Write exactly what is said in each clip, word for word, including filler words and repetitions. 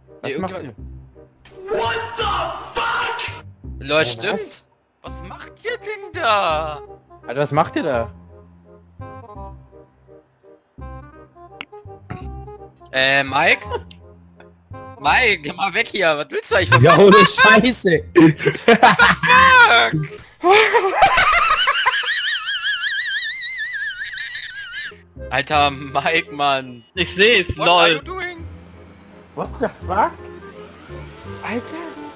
Was Nee, macht irgendjemand... ihr? What the fuck? Leute, Ja, stimmt! was? Was macht ihr denn da? Alter, was macht ihr da? Äh, Mike? Mike, geh mal weg hier, was willst du eigentlich von Ja, ohne Scheiße! Alter, Mike, Mann. Ich seh's, What are you lol. doing? What the fuck? Alter!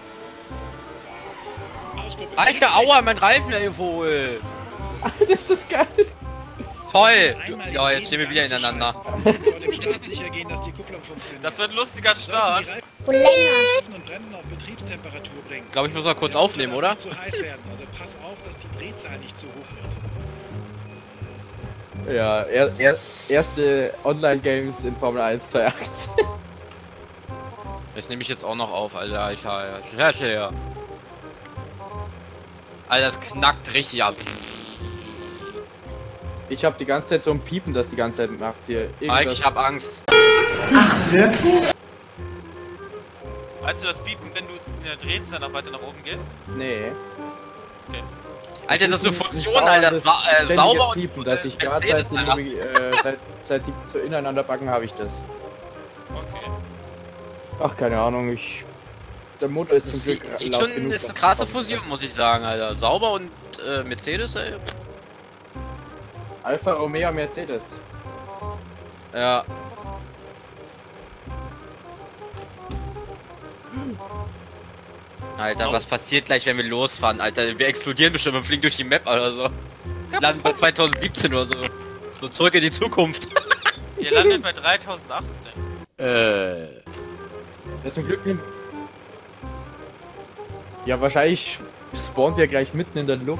Alter, aua, mein Reifen, ey, wohl. Alter, ist das geil! Toll. Du, ja, jetzt stehen wir wieder ineinander. Vor dem Start sicher gehen, dass die Kupplung funktioniert. Das wird ein lustiger Start. Sollten die Und länger. Reifen und Bremsen auf Betriebstemperatur bringen. Ich glaube, ich muss mal kurz Der aufnehmen, Motor oder? darf nicht zu heiß werden, also pass auf, dass die Drehzahl nicht zu hoch wird. Ja, er, er, erste Online-Games in Formel eins zweitausendachtzehn. Das nehme ich jetzt auch noch auf, Alter. Ich ja, ja, ja, ja. Alter, das knackt richtig ab. Ich hab die ganze Zeit so ein Piepen, das die ganze Zeit macht hier. Mike, ich hab Angst. Ach, wirklich? Weißt du das Piepen, wenn du in der Drehzahl noch weiter nach oben gehst? Nee. Alter, das ist eine ein Funktion, dauerndes, Alter. Sa äh, ständiges sauber und Piepen, und, dass äh, ich gerade Mercedes, seit, Alter. die, äh, seit, seit die so ineinander backen habe ich das. Okay. Ach, keine Ahnung, ich... Der Motor ist zum Das Glück sieht, sieht laut schon, genug, ist eine dass- krasse Fusion, muss ich sagen, Alter. Sauber und äh, Mercedes, ey. Alfa Romeo Mercedes. Ja. Alter, was passiert gleich, wenn wir losfahren, Alter? Wir explodieren bestimmt und fliegen durch die Map oder so. Landen bei zweitausendsiebzehn oder so. So zurück in die Zukunft. Ihr landet bei dreitausendachtzehn. Äh. Ja, zum Glück nimmt... Ja, wahrscheinlich spawnt ihr gleich mitten in der Luft.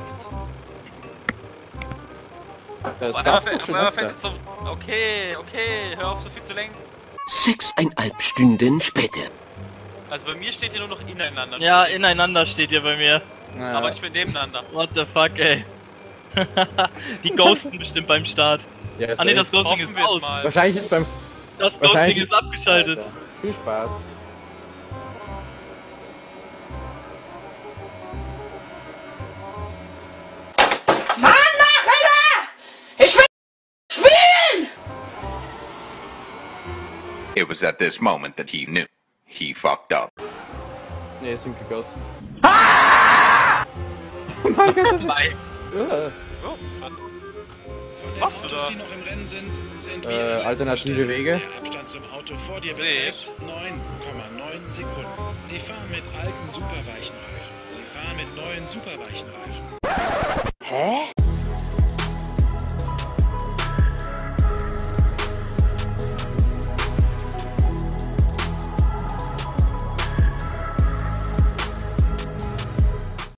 Das Auf darfst einmal du schon fällt- auf einmal öfter. fällt es so... Okay, okay, hör auf so viel zu lenken. Sechseinhalb Stunden später. Also bei mir steht hier nur noch ineinander. Ja, ineinander steht hier bei mir. Ja. Aber nicht mehr nebeneinander. What the fuck, ey. Die ghosten bestimmt beim Start. Ja, Ah ne, das safe. Ghosting Hoffen ist wir es aus. mal. Wahrscheinlich ist beim... Das wahrscheinlich Ghosting ist abgeschaltet. Alter, viel Spaß. It was at this moment that he knew. He fucked up. Ne, ist irgendwie Ghost. Mike. Ja. Oh, was? Von den Machst du Autos, da? die noch im Rennen sind, sind Äh, wir an letzter alternative Stelle. Wege? Der Abstand zum Auto vor dir Seh beträgt neun Komma neun Sekunden. Sie fahren mit alten superweichen Reifen. Sie fahren mit neuen superweichen Reifen. Hä?